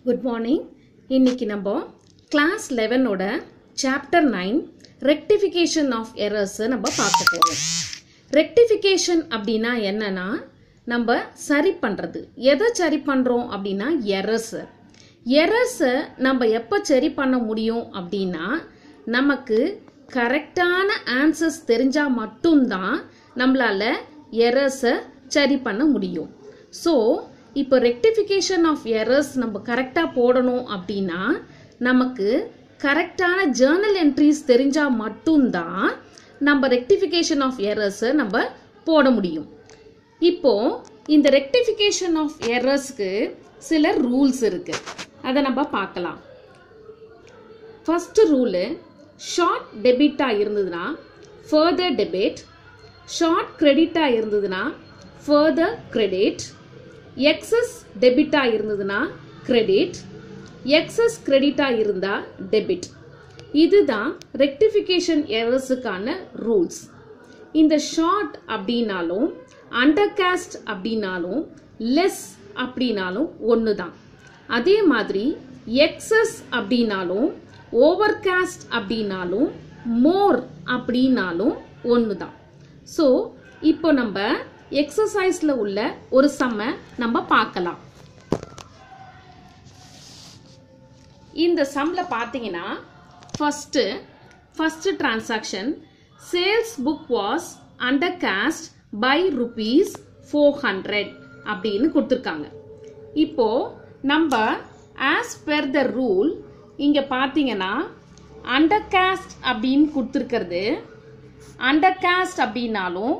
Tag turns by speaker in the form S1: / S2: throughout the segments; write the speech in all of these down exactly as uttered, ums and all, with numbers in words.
S1: Good morning. இன்னைக்கு நம்ம class eleven ஓட chapter nine rectification of errors நம்ம பார்க்க போறோம். rectification அப்படினா என்னன்னா நம்ம சரி பண்றது. எதை சரி பண்றோம் அப்படினா errors. errors நம்ம எப்ப சரி பண்ண முடியும் அப்படினா நமக்கு கரெக்டான ஆன்சர்ஸ் தெரிஞ்சா மட்டும் தான் நம்மளால errors சரி பண்ண முடியும். So இப்போ rectification of errors நம்ம கரெக்டா போடணும் அப்படினா நமக்கு கரெக்டான journal entries தெரிஞ்சா மட்டும் தான் நம்ம rectification of errors நம்ம போட முடியும். இப்போ இந்த rectification of errorsக்கு சில rules இருக்கு. அத நம்ம பார்க்கலாம். First rule short debit ஆ இருந்ததுனா further debit, short credit ஆ இருந்ததுனா further credit, excess debit ஆ இருந்ததுனா credit, excess credit ஆ இருந்தா debit. இதுதான் rectification errorsக்கான rules. இந்த short அப்படினாலும் undercast அப்படினாலும் less அப்படினாலும் ஒண்ணுதான். அதே மாதிரி excess அப்படினாலும் overcast அப்படினாலும் more அப்படினாலும் ஒண்ணுதான். So இப்போ நம்ம எக்ஸசைஸ்ல உள்ள ஒரு சம்ம நம்ம பார்க்கலாம். இந்த சம்ல பாத்தீங்கன்னா first first transaction sales book was undercast by rupees four hundred அப்படினு கொடுத்திருக்காங்க. இப்போ நம்ம as per the rule இங்க பாத்தீங்கன்னா undercast அப்படினு கொடுத்திருக்கிறது undercast அப்படினாலும்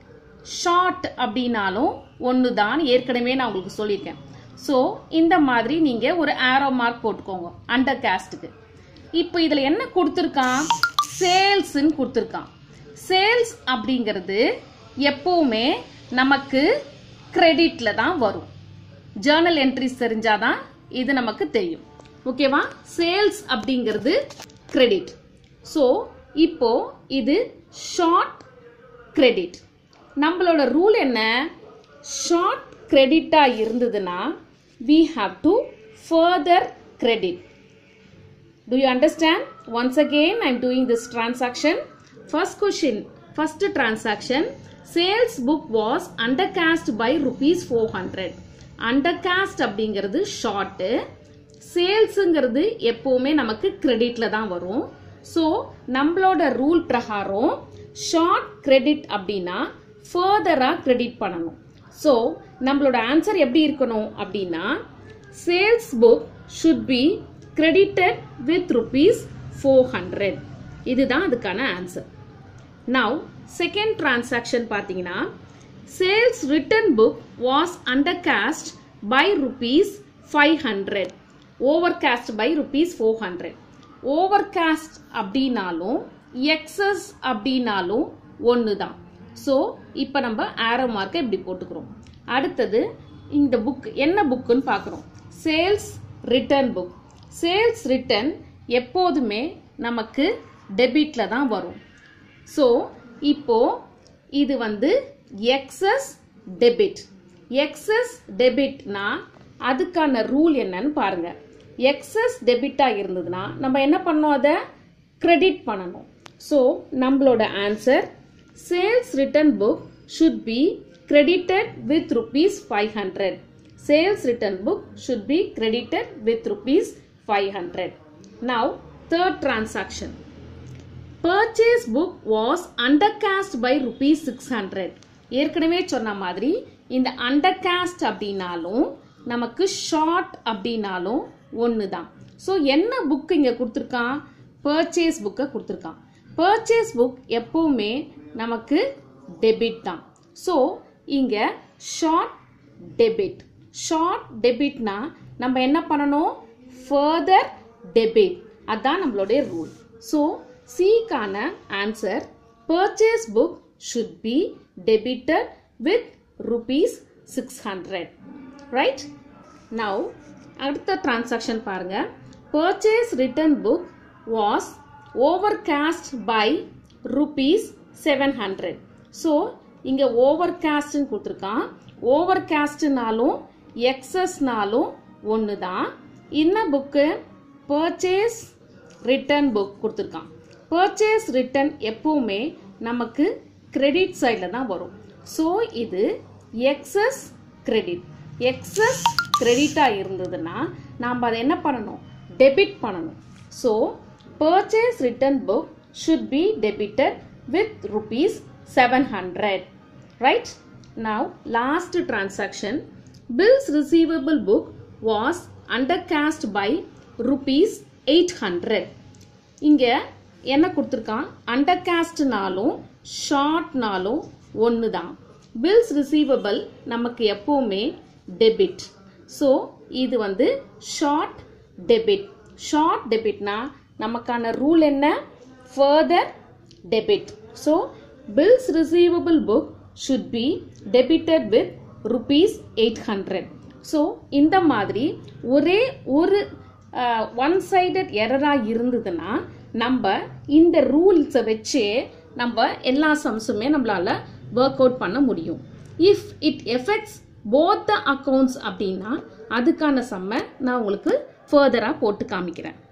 S1: short அப்படினாலும் ஒண்ணுதான் ஏற்கனவே நான் உங்களுக்கு சொல்லிருக்கேன். சோ இந்த மாதிரி நீங்க ஒரு arrow mark போட்டுக்கோங்க undercastக்கு. இப்போ இதுல என்ன கொடுத்திருக்கான்? sales ன்னு கொடுத்திருக்கான். sales அப்படிங்கிறது எப்பவுமே நமக்கு கிரெடிட்ல தான் வரும். journal entries தெரிஞ்சாதான் இது நமக்கு தெரியும். ஓகேவா? sales அப்படிங்கிறது கிரெடிட். சோ இப்போ இது short credit. நம்மளோட ரூல் என்ன? short credit ஆ இருந்ததுனா we have to further credit. Do you understand? Once again I am doing this transaction. First question, first transaction sales book was undercast by rupees four hundred. undercast அப்படிங்கிறது short, salesங்கிறது எப்பவுமே நமக்கு கிரெடிட்ல தான் வரும். So நம்மளோட rule பிரகாரம் short credit அப்படினா further-ஆ credit பண்ணணும். So, நம்மளோட answer எப்படி இருக்கணும் அப்படின்னா sales book should be credited with rupees four hundred. இதுதான் அதுக்கான answer. Now, second transaction பார்த்தீங்கன்னா sales return book was undercast by rupees five hundred. Overcast by rupees four hundred. Overcast அப்படினாலும் excess அப்படினாலும் ஒண்ணுதான். சோ இப்போ நம்ம arrow mark இப்படி போட்டுக்கிறோம். அடுத்தது இந்த புக் என்ன புக்னு பார்க்கறோம். Sales return book. Sales return எப்போதுமே நமக்கு டெபிட்ல தான் வரும். சோ இப்போ இது வந்து எக்ஸஸ் டெபிட். எக்ஸஸ் டெபிட்னா அதுக்கான ரூல் என்னன்னு பாருங்க. எக்ஸஸ் டெபிட்டா இருந்ததுன்னா நம்ம என்ன பண்ணோம்? அதை கிரெடிட் பண்ணணும். சோ நம்மளோட answer sales return book should be credited with rupees five hundred. Sales return book should be credited with rupees five hundred. Now, third transaction. Purchase book was undercast by rupees six hundred. ஏற்கனவே சொன்ன மாதிரி இந்த undercast அப்படினாலும் நமக்கு short அப்படினாலும் ஒண்ணுதான். So என்ன book இங்க கொடுத்திருக்கான்? purchase book கொடுத்திருக்கான். purchase book எப்பவுமே நமக்கு டெபிட் தான். சோ இங்க short debit. short debitனா நம்ம என்ன பண்ணணும்? further debit. அதான் நம்மளுடைய ரூல். சோ C கான answer purchase book should be debited with rupees six hundred. Right? Now அடுத்த transaction பாருங்க. Purchase return book was overcast by rupees seven hundred. So இங்க overcast கொடுத்திருக்கான். overcast நாலும் excess நாலும் ஒண்ணுதான். என்ன புக்கு பர்ச்சேஸ் ரிட்டர்ன் புக் கொடுத்துருக்கான். பர்ச்சேஸ் ரிட்டர்ன் எப்பவுமே நமக்கு கிரெடிட் சைடில் தான் வரும். ஸோ இது எக்ஸஸ் கிரெடிட். எக்ஸஸ் கிரெடிட்டாக இருந்ததுன்னா நாம் அதை என்ன பண்ணணும், டெபிட் பண்ணணும். So purchase return book should be debited with rupees seven hundred. Right? Now last transaction, bills receivable book was undercast by rupees eight hundred. இங்க என்ன கொடுத்திருக்கான், undercastனாலும் shortனாலும் ஒன்று தான். bills receivable நமக்கு எப்பவுமே debit. ஸோ இது வந்து short debit. short debitனா நமக்கான rule என்ன, further debit. So bills receivable book should be debited with rupees eight hundred. So இந்த மாதிரி ஒரே ஒரு ஒன் சைடட் எரரா இருந்ததுன்னா நம்ம இந்த ரூல்ஸை வச்சே நம்ம எல்லா சம்ஸுமே நம்மளால ஒர்க் அவுட் பண்ண முடியும். If it effects both the accounts அப்படின்னா அதுக்கான சம்மை நான் உங்களுக்கு ஃபர்தரா போட்டு காமிக்கிறேன்.